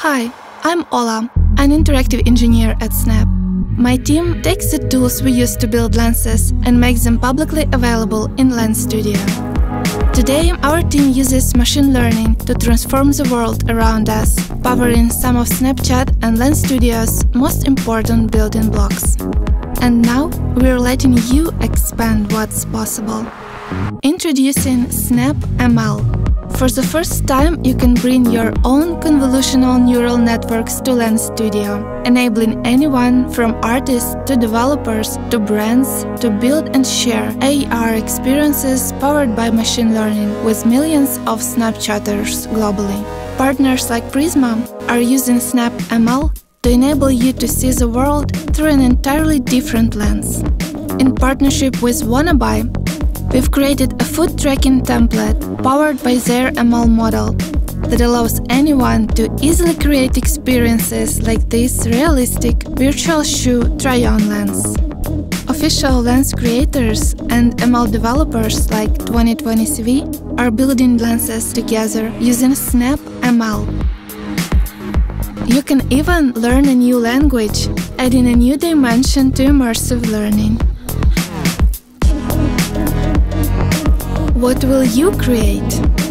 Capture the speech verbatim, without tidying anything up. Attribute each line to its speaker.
Speaker 1: Hi, I'm Ola, an interactive engineer at Snap. My team takes the tools we use to build lenses and makes them publicly available in Lens Studio. Today, our team uses machine learning to transform the world around us, powering some of Snapchat and Lens Studio's most important building blocks. And now, we're letting you expand what's possible. Introducing SnapML. For the first time, you can bring your own convolutional neural networks to Lens Studio, enabling anyone from artists to developers to brands to build and share A R experiences powered by machine learning with millions of Snapchatters globally. Partners like Prisma are using SnapML to enable you to see the world through an entirely different lens. In partnership with Wannabe, we've created a food tracking template powered by their M L model that allows anyone to easily create experiences like this realistic virtual shoe try-on lens. Official lens creators and M L developers like twenty twenty C V are building lenses together using SnapML. You can even learn a new language, adding a new dimension to immersive learning. What will you create?